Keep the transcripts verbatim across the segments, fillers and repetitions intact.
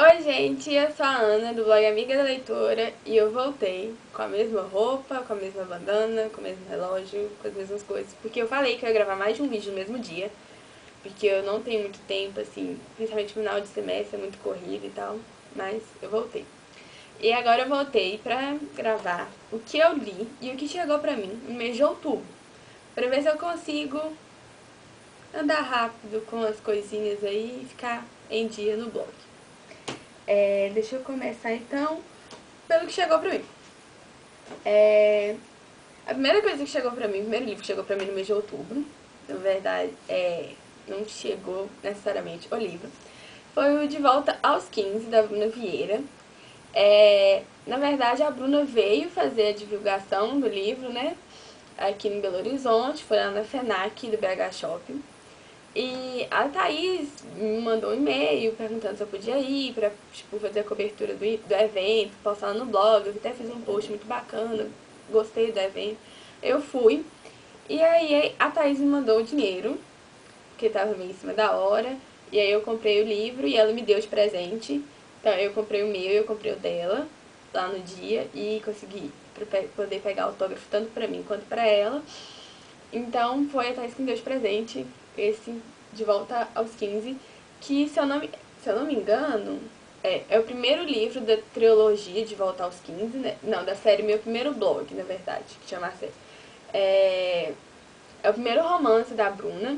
Oi gente, eu sou a Ana do blog Amiga da Leitora e eu voltei com a mesma roupa, com a mesma bandana, com o mesmo relógio, com as mesmas coisas, porque eu falei que eu ia gravar mais de um vídeo no mesmo dia, porque eu não tenho muito tempo, assim, principalmente no final de semestre, é muito corrido e tal, mas eu voltei. E agora eu voltei pra gravar o que eu li e o que chegou pra mim no mês de outubro, pra ver se eu consigo andar rápido com as coisinhas aí e ficar em dia no blog. É, deixa eu começar então pelo que chegou pra mim. É, a primeira coisa que chegou pra mim, o primeiro livro que chegou pra mim no mês de outubro, na verdade, é, não chegou necessariamente o livro, foi o De Volta aos quinze, da Bruna Vieira. É, na verdade, a Bruna veio fazer a divulgação do livro, né, aqui em Belo Horizonte, foi lá na FENAC do B H Shopping. E a Thaís me mandou um e-mail perguntando se eu podia ir pra, tipo, fazer a cobertura do, do evento, postar lá no blog. Eu até fiz um post muito bacana, gostei do evento. Eu fui. E aí a Thaís me mandou o dinheiro, porque tava meio em cima da hora. E aí eu comprei o livro e ela me deu de presente. Então eu comprei o meu e eu comprei o dela lá no dia e consegui poder pegar autógrafo tanto pra mim quanto pra ela. Então foi a Thaís que me deu de presente esse De Volta aos quinze, que se eu não me, se eu não me engano, é, é o primeiro livro da trilogia De Volta aos quinze, né? Não, da série Meu Primeiro Blog, na verdade, que chama a série. É, é o primeiro romance da Bruna.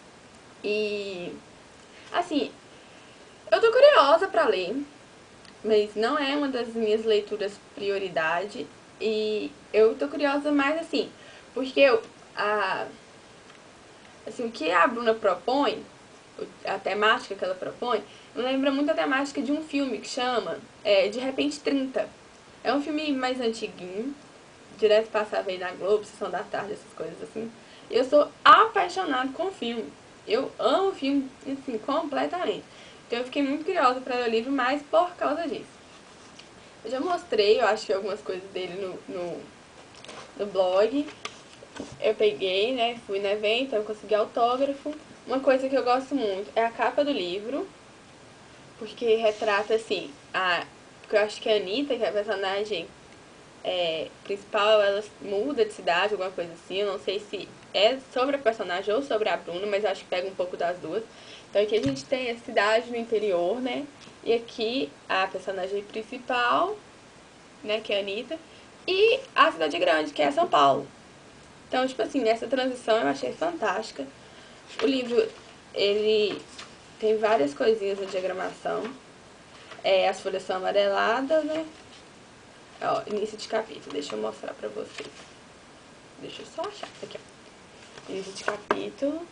E, assim, eu tô curiosa pra ler, mas não é uma das minhas leituras prioridade. E eu tô curiosa mais, assim, porque eu, a assim, o que a Bruna propõe, a temática que ela propõe, me lembra muito a temática de um filme que chama é, De Repente trinta. É um filme mais antiguinho, direto passava aí na Globo, Sessão da Tarde, essas coisas assim. Eu sou apaixonada com o filme. Eu amo o filme, assim, completamente. Então eu fiquei muito curiosa para ler o livro, mas por causa disso. Eu já mostrei, eu acho que algumas coisas dele no, no, no blog. Eu peguei, né, fui no evento, eu consegui autógrafo. Uma coisa que eu gosto muito é a capa do livro, porque retrata, assim, a... porque eu acho que a Anitta, que é a personagem é, principal, ela muda de cidade, alguma coisa assim. Eu não sei se é sobre a personagem ou sobre a Bruna, mas eu acho que pega um pouco das duas. Então aqui a gente tem a cidade no interior, né, e aqui a personagem principal, né, que é a Anitta, e a cidade grande, que é São Paulo. Então, tipo assim, essa transição eu achei fantástica. O livro, ele tem várias coisinhas na diagramação. É, as folhas são amareladas, né? Ó, início de capítulo. Deixa eu mostrar pra vocês. Deixa eu só achar. Aqui, ó. Início de capítulo.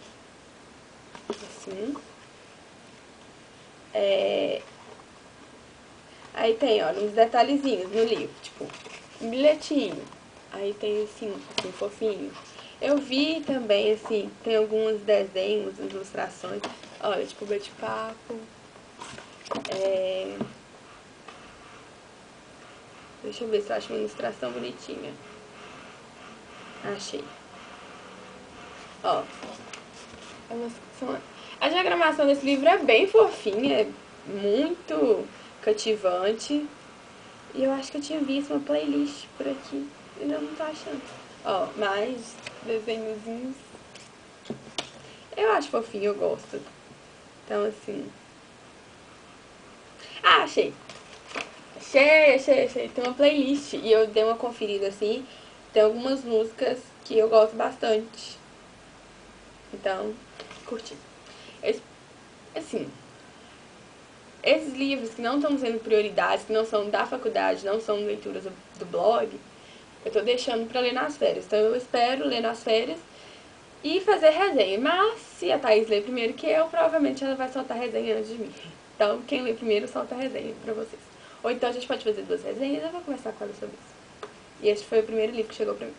Assim. É... Aí tem, ó, uns detalhezinhos no livro. Tipo, um bilhetinho. Aí tem assim, assim, fofinho. Eu vi também, assim, tem alguns desenhos, ilustrações. Olha, tipo, bate-papo. É... Deixa eu ver se eu acho uma ilustração bonitinha. Achei. Ó. A diagramação desse livro é bem fofinha, é muito cativante. E eu acho que eu tinha visto uma playlist por aqui. Ainda não tô achando. Ó, mais desenhozinhos. Eu acho fofinho, eu gosto. Então, assim... Ah, achei. Achei, achei, achei. Tem uma playlist e eu dei uma conferida, assim. Tem algumas músicas que eu gosto bastante. Então, curti. Esse, assim, esses livros que não estão sendo prioridades, que não são da faculdade, não são leituras do, do blog, eu tô deixando pra ler nas férias. Então eu espero ler nas férias e fazer resenha. Mas se a Thaís ler primeiro que eu, provavelmente ela vai soltar resenha antes de mim. Então quem lê primeiro solta a resenha pra vocês. Ou então a gente pode fazer duas resenhas e eu vou conversar com ela sobre isso. E esse foi o primeiro livro que chegou pra mim.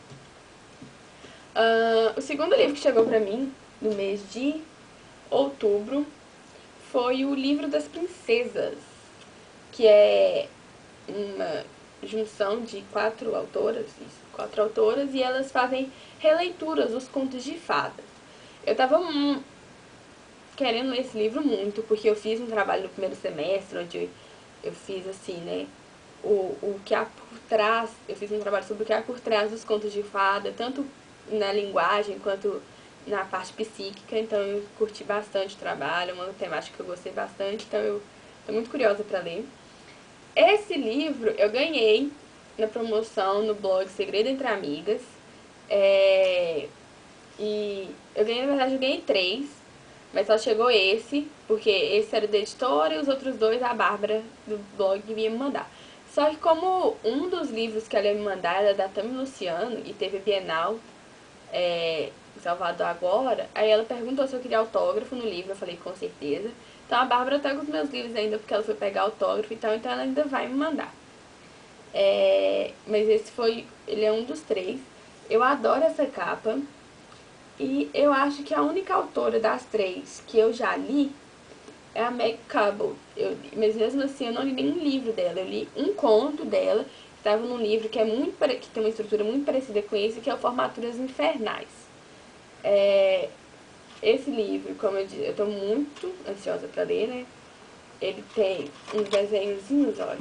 Uh, o segundo livro que chegou pra mim, no mês de outubro, foi o Livro das Princesas, que é uma junção de quatro autoras, isso, quatro autoras, e elas fazem releituras dos contos de fadas. Eu tava hum, querendo ler esse livro muito, porque eu fiz um trabalho no primeiro semestre, onde eu fiz assim, né, o, o que há por trás, eu fiz um trabalho sobre o que há por trás dos contos de fada, tanto na linguagem quanto na parte psíquica, então eu curti bastante o trabalho, uma temática que eu gostei bastante, então eu tô muito curiosa para ler. Esse livro eu ganhei na promoção no blog Segredo Entre Amigas, é, e eu ganhei, na verdade, eu ganhei três, mas só chegou esse, porque esse era da editora e os outros dois a Bárbara do blog ia me mandar. Só que como um dos livros que ela ia me mandar era da Tami Luciano e teve Bienal é, em Salvador agora, aí ela perguntou se eu queria autógrafo no livro, eu falei com certeza. Então a Bárbara tá com os meus livros ainda porque ela foi pegar autógrafo, então, então ela ainda vai me mandar. É, mas esse foi, ele é um dos três. Eu adoro essa capa. E eu acho que a única autora das três que eu já li é a Meg Cabell. Eu, mas mesmo assim eu não li nenhum livro dela. Eu li um conto dela, que estava num livro que, é muito, que tem uma estrutura muito parecida com esse, que é o Formaturas Infernais. É, esse livro, como eu disse, eu estou muito ansiosa para ler, né? Ele tem uns desenhozinhos, olha,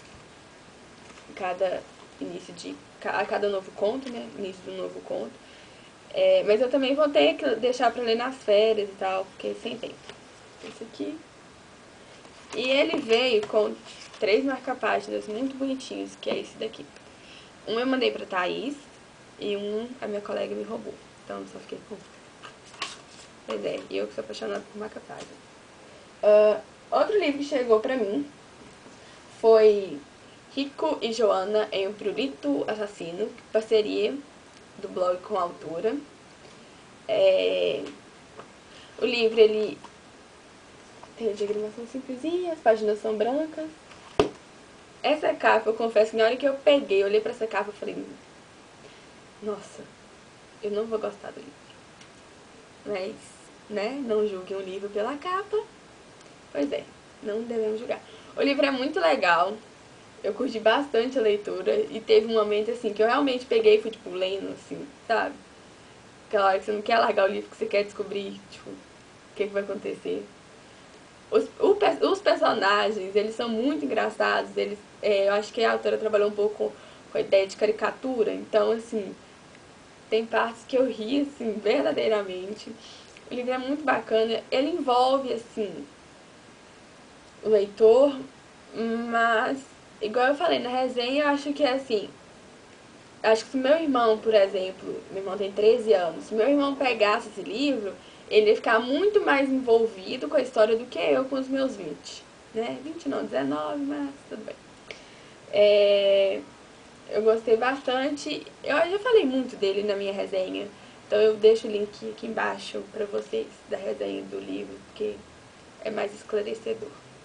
cada início de... a cada novo conto, né? Início do novo conto. É, mas eu também vou ter que deixar pra ler nas férias e tal, porque sem tempo. Esse aqui. E ele veio com três marca-páginas muito bonitinhos, que é esse daqui. Um eu mandei pra Thaís e um a minha colega me roubou. Então só fiquei com... Pois é, e eu que sou apaixonada por marca-página. Uh, outro livro que chegou pra mim foi Rico e Joana em O Pirulito Assassino, parceria do blog com a autora. É... O livro, ele tem a diagramação simplesinha, as páginas são brancas. Essa capa, eu confesso que na hora que eu peguei, eu olhei pra essa capa e falei, nossa, eu não vou gostar do livro. Mas, né, não julguem um livro pela capa. Pois é, não devemos julgar. O livro é muito legal, eu curti bastante a leitura e teve um momento assim que eu realmente peguei e fui tipo lendo assim, sabe? Aquela hora que você não quer largar o livro, que você quer descobrir, tipo, o que, que vai acontecer. Os, o, os personagens, eles são muito engraçados, eles, é, eu acho que a autora trabalhou um pouco com, com a ideia de caricatura, então, assim, tem partes que eu ri, assim, verdadeiramente. O livro é muito bacana, ele envolve, assim, o leitor, mas, igual eu falei na resenha, eu acho que é assim, acho que se meu irmão, por exemplo, meu irmão tem treze anos, se meu irmão pegasse esse livro, ele ia ficar muito mais envolvido com a história do que eu com os meus vinte, né? vinte não, dezenove, mas tudo bem. É, eu gostei bastante, eu já falei muito dele na minha resenha, então eu deixo o link aqui embaixo pra vocês da resenha do livro, porque é mais esclarecedor.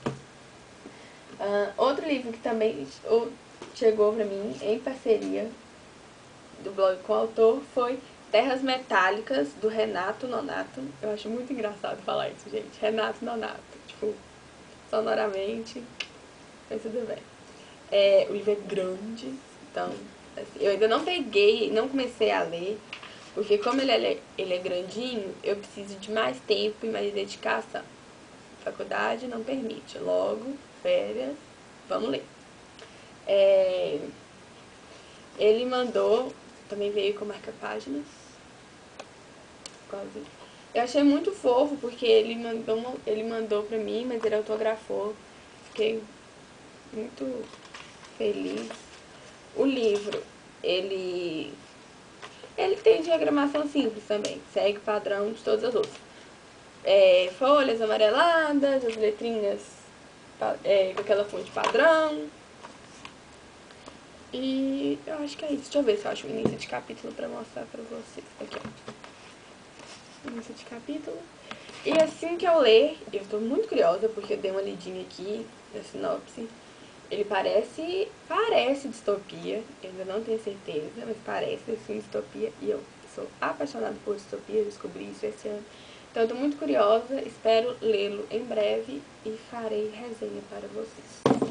Uh, outro livro que também chegou pra mim em parceria do blog com o autor foi Terras Metálicas, do Renato Nonato. Eu acho muito engraçado falar isso, gente. Renato Nonato. Tipo, sonoramente, mas tudo bem. É, o livro é grande, então, assim, eu ainda não peguei, não comecei a ler, porque como ele é, ele é grandinho, eu preciso de mais tempo e mais dedicação. Faculdade não permite. Logo, férias, vamos ler. É, ele mandou, também veio com marca-páginas. Eu achei muito fofo, porque ele mandou, ele mandou pra mim, mas ele autografou. Fiquei muito feliz. O livro, ele, ele tem diagramação simples também, segue o padrão de todas as outras. É, folhas amareladas, as letrinhas é, com aquela fonte padrão. E eu acho que é isso. Deixa eu ver se eu acho o início de capítulo pra mostrar pra vocês. Aqui, ó. Início de capítulo. E assim que eu ler, eu tô muito curiosa, porque eu dei uma lidinha aqui na sinopse. Ele parece, parece distopia, eu ainda não tenho certeza, mas parece assim distopia. E eu sou apaixonada por distopia, descobri isso esse ano. Então eu tô muito curiosa, espero lê-lo em breve e farei resenha para vocês.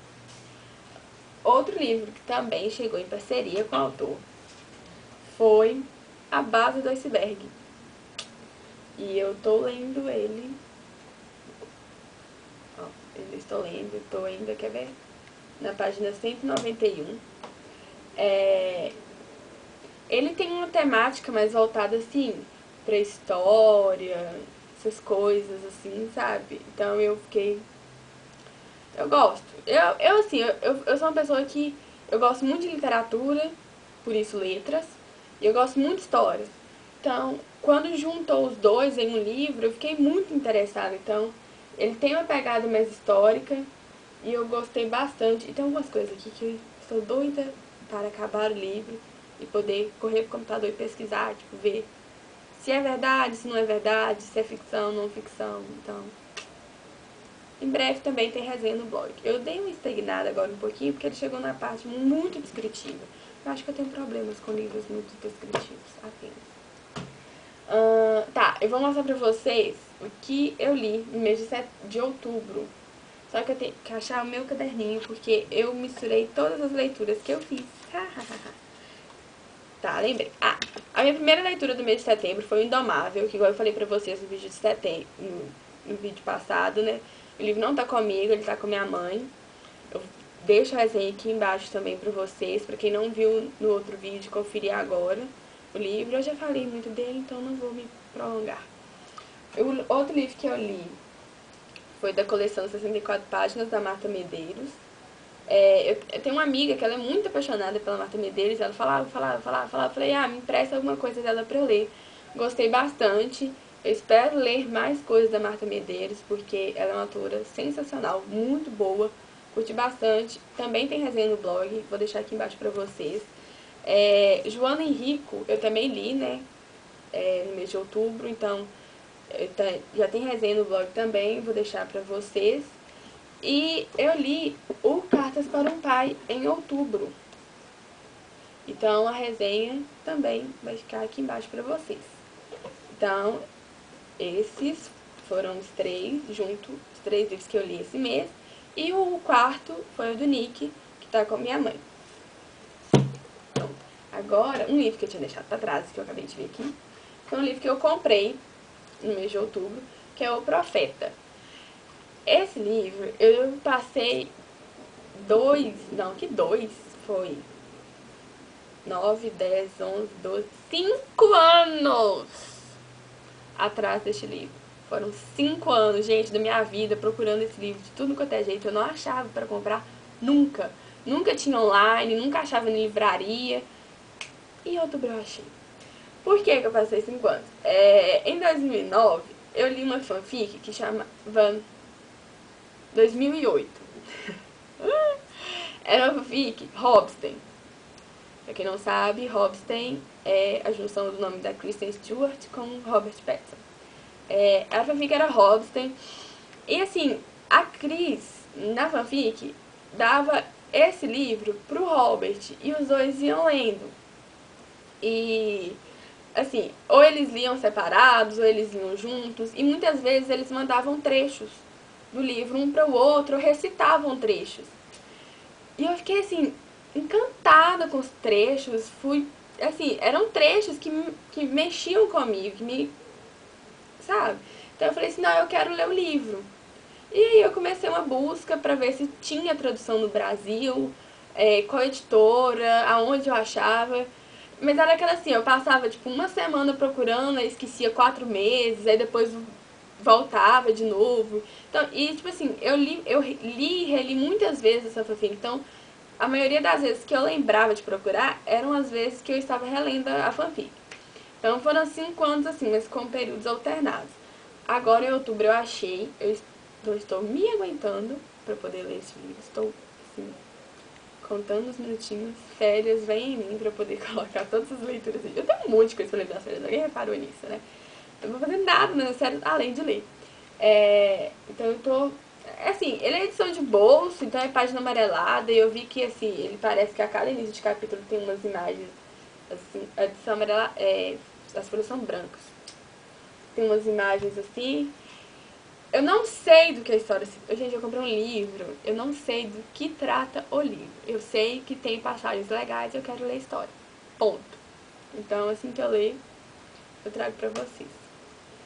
Outro livro que também chegou em parceria com o autor foi A Base do Iceberg. E eu tô lendo ele. Ó, ainda estou lendo, estou ainda, quer ver? Na página cento e noventa e um. É, ele tem uma temática mais voltada, assim, pra história, essas coisas, assim, sabe? Então eu fiquei... Eu gosto. Eu, eu assim, eu, eu, eu sou uma pessoa que... Eu gosto muito de literatura, por isso letras, e eu gosto muito de história. Então, quando juntou os dois em um livro, eu fiquei muito interessada. Então, ele tem uma pegada mais histórica, e eu gostei bastante. E tem algumas coisas aqui que eu estou doida para acabar o livro e poder correr pro computador e pesquisar, tipo, ver se é verdade, se não é verdade, se é ficção, não ficção. Então, em breve também tem resenha no blog. Eu dei uma estagnada agora um pouquinho, porque ele chegou na parte muito descritiva. Eu acho que eu tenho problemas com livros muito descritivos, apenas. Uh, tá, eu vou mostrar pra vocês o que eu li no mês de, set... de outubro. Só que eu tenho que achar o meu caderninho, porque eu misturei todas as leituras que eu fiz. Tá, lembrei. Ah, a minha primeira leitura do mês de setembro foi o Indomável, que igual eu falei pra vocês no vídeo de setembro, no, no vídeo passado, né? O livro não tá comigo, ele tá com minha mãe. Eu deixo a resenha aqui embaixo também pra vocês, pra quem não viu no outro vídeo, conferir agora o livro. Eu já falei muito dele, então não vou me prolongar. O outro livro que eu li foi da coleção sessenta e quatro páginas, da Marta Medeiros. É, eu, eu tenho uma amiga que ela é muito apaixonada pela Marta Medeiros, ela falava, falava, falava, falava, eu falei, ah, me empresta alguma coisa dela pra eu ler. Gostei bastante, eu espero ler mais coisas da Marta Medeiros, porque ela é uma autora sensacional, muito boa, curti bastante. Também tem resenha no blog, vou deixar aqui embaixo pra vocês. É, Joana Henrico, eu também li, né, é, no mês de outubro, então já tem resenha no blog também, vou deixar pra vocês. E eu li o Cartas para um Pai em outubro. Então a resenha também vai ficar aqui embaixo pra vocês. Então, esses foram os três, junto, os três livros que eu li esse mês. E o quarto foi o do Nick, que tá com a minha mãe. Então, agora, um livro que eu tinha deixado pra trás, que eu acabei de ver aqui, foi um livro que eu comprei no mês de outubro, que é O Profeta. Esse livro, eu passei dois, não, que dois, foi nove, dez, onze, doze, cinco anos atrás deste livro. Foram cinco anos, gente, da minha vida procurando esse livro de tudo quanto é jeito. Eu não achava pra comprar nunca. Nunca tinha online, nunca achava em livraria. E em outubro eu achei. Por que que eu passei cinco anos? É, em dois mil e nove, eu li uma fanfic que chamava dois mil e oito. Era uma fanfic, Hobstein. Pra quem não sabe, Hobstein é a junção do nome da Kristen Stewart com Robert Pattinson. É, a fanfic era Hobstein. E assim, a Cris, na fanfic, dava esse livro pro Robert e os dois iam lendo. E assim, ou eles liam separados, ou eles liam juntos, e muitas vezes eles mandavam trechos do livro um para o outro, ou recitavam trechos. E eu fiquei assim, encantada com os trechos, fui, assim, eram trechos que, que mexiam comigo, que me, sabe? Então eu falei assim, não, eu quero ler o livro. E aí eu comecei uma busca para ver se tinha tradução no Brasil, é, qual editora, aonde eu achava. Mas era aquela assim, eu passava tipo uma semana procurando, aí esquecia quatro meses, aí depois voltava de novo. Então, e tipo assim, eu li, eu li e reli muitas vezes essa fanfic. Então, a maioria das vezes que eu lembrava de procurar, eram as vezes que eu estava relendo a fanfic. Então foram cinco anos assim, mas com períodos alternados. Agora em outubro eu achei, eu estou, estou me aguentando para poder ler esse livro. Estou assim, contando os minutinhos, férias, vem em mim pra poder colocar todas as leituras. Eu tenho um monte de coisa pra ler nas férias, alguém reparou nisso, né? Eu não vou fazer nada nas férias além de ler. É, então eu tô... Assim, ele é edição de bolso, então é página amarelada, e eu vi que, assim, ele parece que a cada início de capítulo tem umas imagens, assim, a edição amarela, é, as folhas são brancas. Tem umas imagens assim... Eu não sei do que a história se... Gente, eu comprei um livro, eu não sei do que trata o livro. Eu sei que tem passagens legais, eu quero ler a história. Ponto. Então, assim que eu ler, eu trago pra vocês.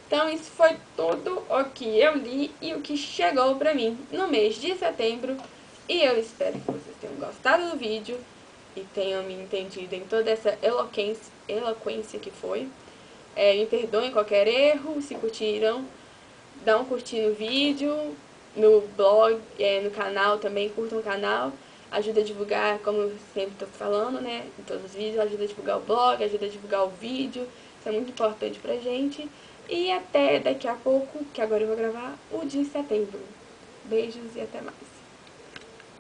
Então isso foi tudo o que eu li e o que chegou pra mim no mês de setembro. E eu espero que vocês tenham gostado do vídeo e tenham me entendido em toda essa eloquência, eloquência que foi. É, me perdoem qualquer erro, se curtiram, dá um curtir no vídeo, no blog, é, no canal também, curtam o canal. Ajuda a divulgar, como eu sempre estou falando, né, em todos os vídeos, ajuda a divulgar o blog, ajuda a divulgar o vídeo, isso é muito importante pra gente. E até daqui a pouco, que agora eu vou gravar o de setembro. Beijos e até mais.